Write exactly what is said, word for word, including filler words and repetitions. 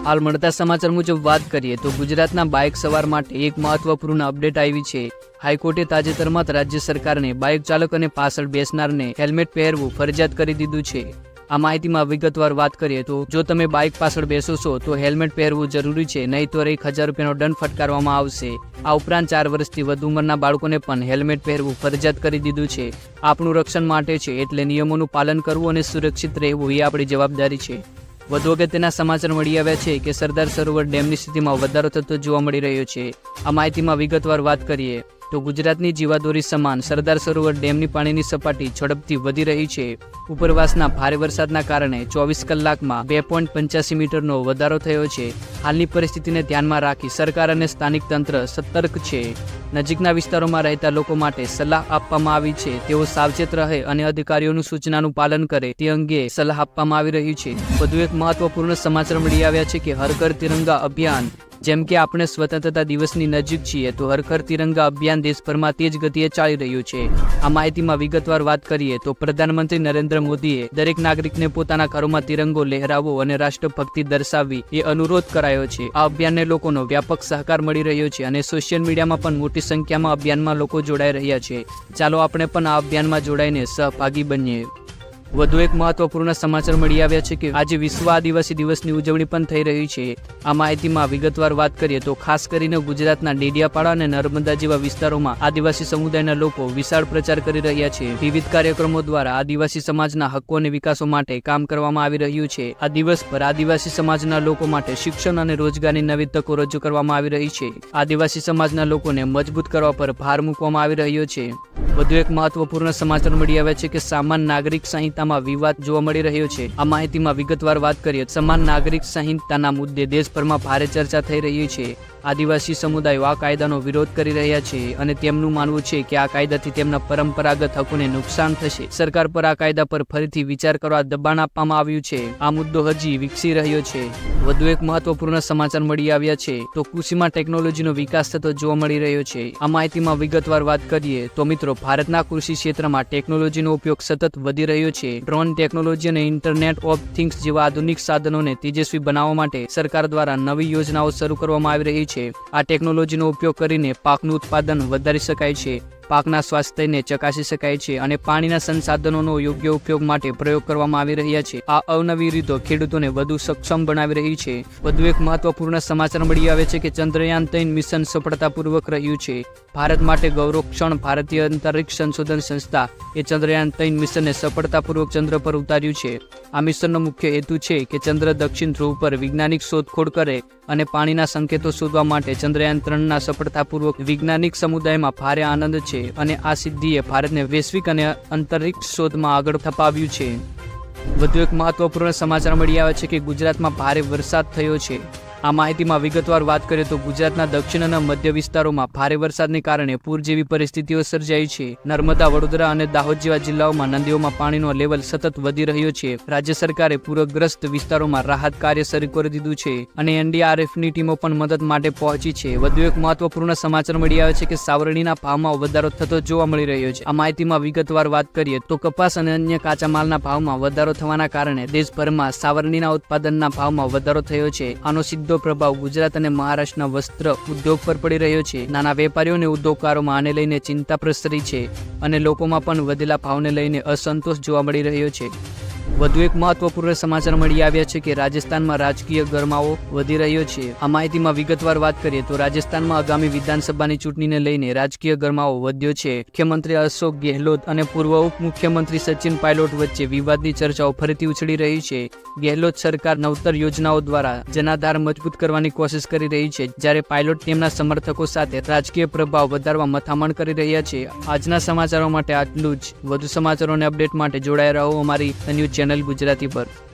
हाल મળતા સમાચાર મુજબ વાત કરીએ તો ગુજરાતના બાઇક સવાર માટે એક મહત્વપૂર્ણ અપડેટ આવી છે। હાઈકોર્ટે તાજેતરમાં જ રાજ્ય સરકારને બાઇક ચાલક અને પાછળ બેસનારને હેલ્મેટ પહેરવું ફરજિયાત કરી દીધું છે। આ માહિતીમાં વિગતવાર વાત કરીએ તો જો તમે બાઇક પાછળ બેસો છો તો હેલ્મેટ પહેરવું જરૂરી છે, નહીં તો એક હજાર રૂપિયાનો દંડ ફટકારવામાં આવશે। આ ઉપરાંત ચાર વર્ષથી વધુ ઉંમરના બાળકોને પણ હેલ્મેટ પહેરવું ફરજિયાત કરી દીધું છે। આપણું રક્ષણ માટે છે, એટલે નિયમોનું પાલન કરવું અને સુરક્ષિત રહેવું એ આપણી જવાબદારી છે। વધુ અગત્યના સમાચાર મળી આવ્યા છે કે સરદાર સરોવર ડેમની સ્થિતિમાં વધારો થતો જોવા મળી રહ્યો છે। આ માહિતીમાં વિગતવાર વાત કરીએ તો ગુજરાતની જીવાદોરી સમાન સરદાર સરોવર ડેમની પાણીની સપાટી ઝડપથી વધી રહી છે। ઉપરવાસના ભારે વરસાદના કારણે ચોવીસ કલાકમાં બે પોઈન્ટ પંચ્યાસી મીટરનો વધારો થયો છે। હાલની પરિસ્થિતિને ધ્યાનમાં રાખી સરકાર અને સ્થાનિક તંત્ર સતર્ક છે। નજીકના વિસ્તારોમાં રહેતા લોકો માટે સલાહ આપવામાં આવી છે, તેઓ સાવચેત રહે અને અધિકારીઓનું સૂચનાનું પાલન કરે તે અંગે સલાહ આપવામાં આવી રહી છે। વધુ એક મહત્વપૂર્ણ સમાચાર મળી આવ્યા છે કે હર ઘર તિરંગા અભિયાન, જેમ કે આપણે સ્વતંત્રતા દિવસની નજીક છીએ તો હર ઘર તિરંગા અભિયાન દેશભરમાં તેજ ગતિએ ચાલી રહ્યું છે। આ માહિતીમાં વિગતવાર વાત કરીએ તો પ્રધાનમંત્રી નરેન્દ્ર મોદીએ દરેક નાગરિકને પોતાના ઘરોમાં તિરંગો લહેરાવવો અને રાષ્ટ્રભક્તિ દર્શાવવી એ અનુરોધ કરાયો છે। આ અભિયાનને લોકોનો વ્યાપક સહકાર મળી રહ્યો છે અને સોશિયલ મીડિયામાં પણ મોટી સંખ્યામાં અભિયાનમાં લોકો જોડાઈ રહ્યા છે। ચાલો આપણે પણ આ અભિયાનમાં જોડાઈને સહભાગી બનીએ। વધુ એક મહત્વપૂર્ણ સમાચાર મળી આવ્યા છે કે આજે વિશ્વ આદિવાસી દિવસની ઉજવણી પણ થઈ રહી છે। આ માહિતીમાં વિગતવાર વાત કરીએ તો ખાસ કરીને ગુજરાતના ડેડિયાપાડા અને નર્મદા જેવા વિસ્તારોમાં આદિવાસી સમુદાયના લોકો વિશાળ પ્રચાર કરી રહ્યા છે। વિવિધ કાર્યક્રમો દ્વારા આદિવાસી સમાજના હક્કો અને વિકાસો માટે કામ કરવામાં આવી રહ્યું છે। આ દિવસ પર આદિવાસી સમાજના લોકો માટે શિક્ષણ અને રોજગારની નવી તકો રજૂ કરવામાં આવી રહી છે। આદિવાસી સમાજના લોકોને મજબૂત કરવા પર ભાર મૂકવામાં આવી રહ્યો છે। વધુ એક મહત્વપૂર્ણ સમાચાર મળી આવ્યા છે કે સમાન નાગરિક સંહિતામાં વિવાદ જોવા મળી રહ્યો છે। આ માહિતીમાં વિગતવાર વાત કરીએ સમાન નાગરિક સંહિતાના મુદ્દે દેશભરમાં ભારે ચર્ચા થઈ રહી છે। આદિવાસી સમુદાયો આ કાયદાનો વિરોધ કરી રહ્યા છે અને તેમનું માનવું છે કે આ કાયદાથી તેમના પરંપરાગત હકોને નુકસાન થશે। સરકાર પર આ કાયદા પર ફરીથી વિચાર કરવા દબાણ આપવામાં આવ્યું છે। આ મુદ્દો હજી વિકસી રહ્યો છે। વધુ એક મહત્વપૂર્ણ સમાચાર મળી આવ્યા છે તો કૃષિમાં ટેકનોલોજીનો વિકાસ થતો જોવા મળી રહ્યો છે। આ માહિતીમાં વિગતવાર વાત કરીએ તો મિત્રો ભારતના કૃષિ ક્ષેત્રમાં ટેકનોલોજીનો ઉપયોગ સતત વધી રહ્યો છે। ડ્રોન ટેકનોલોજી અને ઇન્ટરનેટ ઓફ થિંગ્સ જેવા આધુનિક સાધનોને તેજસ્વી બનાવવા માટે સરકાર દ્વારા નવી યોજનાઓ શરૂ કરવામાં આવી રહી છે। આ ટેકનોલોજીનો ઉપયોગ કરીને પાકનું ઉત્પાદન વધારી શકાય છે, પાકના સ્વાસ્થ્યને ચકાસી શકાય છે અને પાણીના સંસાધનોનો યોગ્ય ઉપયોગ માટે પ્રયોગ કરવામાં આવી રહ્યા છે। આ અવનવી રીતો ખેડૂતોને વધુ સક્ષમ બનાવી રહી છે। વધુ એક મહત્વપૂર્ણ સમાચાર મળી આવે છે કે ચંદ્રયાન ત્રણ મિશન સફળતાપૂર્વક રહ્યું છે। ભારત માટે ગૌરવ ક્ષણ ભારતીય અંતરિક્ષ સંશોધન સંસ્થા એ ચંદ્રયાન ત્રણ મિશનને સફળતાપૂર્વક ચંદ્ર પર ઉતાર્યું છે। આ મિશનનો મુખ્ય હેતુ છે કે ચંદ્ર દક્ષિણ ધ્રુવ પર વૈજ્ઞાનિક શોધખોળ કરે અને પાણીના સંકેતો શોધવા માટે ચંદ્રયાન ત્રણના સફળતાપૂર્વક વૈજ્ઞાનિક સમુદાયમાં ભારે આનંદ છે અને આ સિદ્ધિએ ભારતને વૈશ્વિક અને અંતરિક્ષ શોધમાં આગળ ધપાવ્યું છે। વધુ એક મહત્વપૂર્ણ સમાચાર મળી આવે છે કે ગુજરાતમાં ભારે વરસાદ થયો છે। આ માહિતીમાં વિગતવાર વાત કરીએ તો ગુજરાતના દક્ષિણ અને મધ્ય વિસ્તારોમાં ભારે વરસાદને કારણે પૂર જેવી પરિસ્થિતિઓ સર્જાઈ છે। નર્મદા, વડોદરા અને દાહોદ જેવા જિલ્લાઓમાં નદીઓમાં પાણીનો લેવલ સતત વધી રહ્યો છે। રાજ્ય સરકારે પૂરગ્રસ્ત વિસ્તારોમાં રાહત કાર્ય શરૂ કરી દીધું છે અને એનડીઆરએફની ટીમો પણ મદદ માટે પહોંચી છે। વધુ એક મહત્વપૂર્ણ સમાચાર મળી આવે છે કે સાવરણીના ભાવમાં વધારો થતો જોવા મળી રહ્યો છે। આ માહિતીમાં વિગતવાર વાત કરીએ તો કપાસ અને અન્ય કાચા માલના ભાવમાં વધારો થવાના કારણે દેશભરમાં સાવરણીના ઉત્પાદનના ભાવમાં વધારો થયો છે। આનો સીધો પ્રભાવ ગુજરાત અને મહારાષ્ટ્રના વસ્ત્ર ઉદ્યોગ પર પડી રહ્યો છે। નાના વેપારીઓ અને ઉદ્યોગકારોમાં આને લઈને ચિંતા પ્રસરી છે અને લોકોમાં પણ વધેલા ભાવને લઈને અસંતોષ જોવા મળી રહ્યો છે। વધુ એક મહત્વપૂર્ણ સમાચાર મળી આવ્યા છે કે રાજસ્થાનમાં રાજકીય ગરમાવો વધી રહ્યો છે। આ માહિતીમાં વિગતવાર વાત કરીએ તો રાજસ્થાનમાં આગામી વિધાનસભાની ચૂંટણીને લઈને રાજકીય ગરમાવો વધ્યો છે। મુખ્યમંત્રી અશોક ગેહલોત અને પૂર્વ ઉપમુખ્યમંત્રી સચિન પાયલોટ વચ્ચે વિવાદની ચર્ચાઓ ફરીથી ઉછળી રહી છે। ગેહલોત સરકાર નવતર યોજનાઓ દ્વારા જનાધાર મજબૂત કરવાની કોશિશ કરી રહી છે, જ્યારે પાયલોટ તેમના સમર્થકો સાથે રાજકીય પ્રભાવ વધારવા મથામણ કરી રહ્યા છે। આજના સમાચારો માટે આટલું જ। વધુ સમાચારો અને અપડેટ માટે જોડાયા રહો અમારી ન્યૂઝ ચેનલ ગુજરાતી પર।